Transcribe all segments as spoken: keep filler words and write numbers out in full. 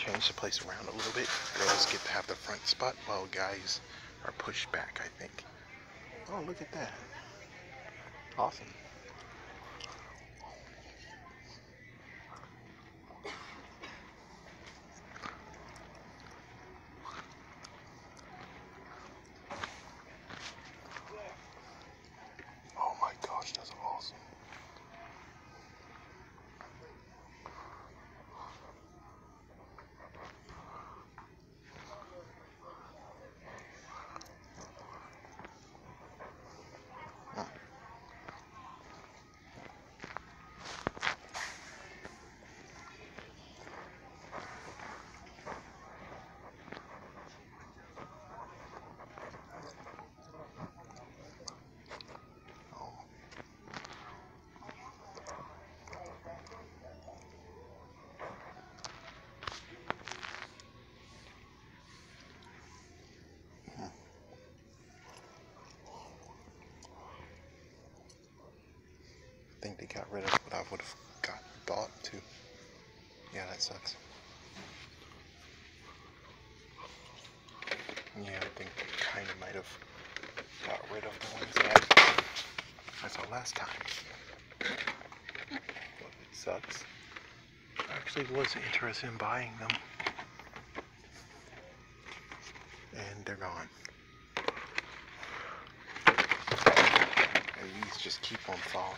change the place around a little bit. Girls get to have the front spot while guys are pushed back, I think. Oh, look at that. Awesome. Oh my gosh, that's awesome. I think they got rid of what I would have got bought too. Yeah, that sucks. Yeah, I think they kind of might have got rid of the ones that I saw last time. Well, it sucks. I actually was interested in buying them. And they're gone. And these just keep on falling.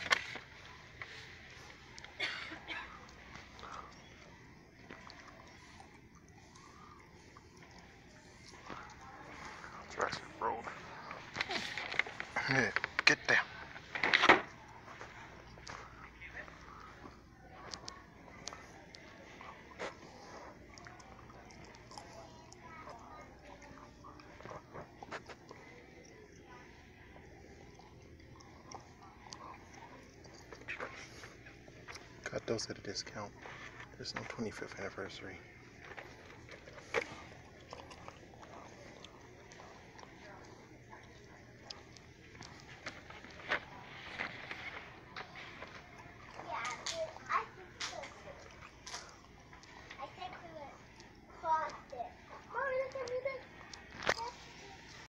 Dress rolled. Get down. Got those at a discount. There's no twenty-fifth anniversary.